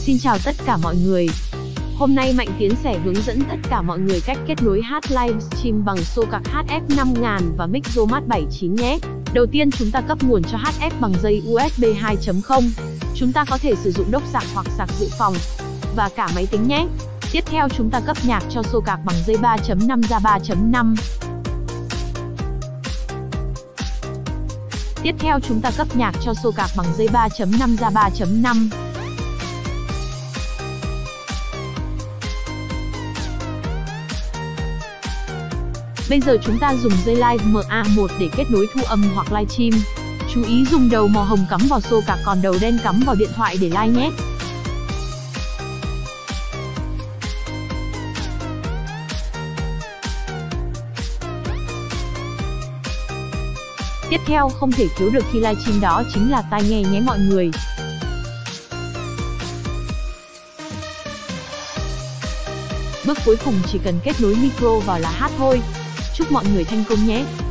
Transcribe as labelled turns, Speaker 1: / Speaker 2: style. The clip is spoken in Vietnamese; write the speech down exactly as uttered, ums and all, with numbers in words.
Speaker 1: Xin chào tất cả mọi người. Hôm nay Mạnh Tiến sẽ hướng dẫn tất cả mọi người cách kết nối hát livestream bằng Socac hát ép năm nghìn và mic Zomat bảy chín nhé. Đầu tiên chúng ta cấp nguồn cho hát ép bằng dây u ét bê hai chấm không. Chúng ta có thể sử dụng đốc sạc hoặc sạc dự phòng và cả máy tính nhé. Tiếp theo chúng ta cấp nhạc cho Socac bằng dây ba chấm năm ra ba chấm năm. Tiếp theo chúng ta cấp nhạc cho Socac bằng dây ba chấm năm ra ba chấm năm. Bây giờ chúng ta dùng dây live em a một để kết nối thu âm hoặc livestream. Chú ý dùng đầu màu hồng cắm vào Socac còn đầu đen cắm vào điện thoại để live nhé. Tiếp theo không thể thiếu được khi livestream đó chính là tai nghe nhé mọi người. Bước cuối cùng chỉ cần kết nối micro vào là hát thôi. Chúc mọi người thành công nhé!